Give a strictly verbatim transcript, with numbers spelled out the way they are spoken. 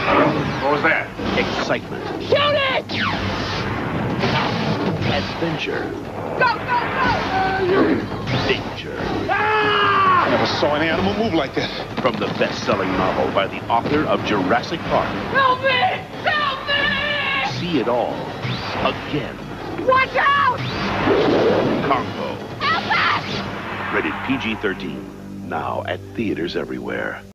What was that? Excitement. Shoot it! Adventure. Go, go, go! Danger. Ah! I never saw an animal move like that. From the best-selling novel by the author of Jurassic Park. Help me! Help me! See it all. Again. Watch out! Congo. Help us! Rated P G thirteen. Now at theaters everywhere.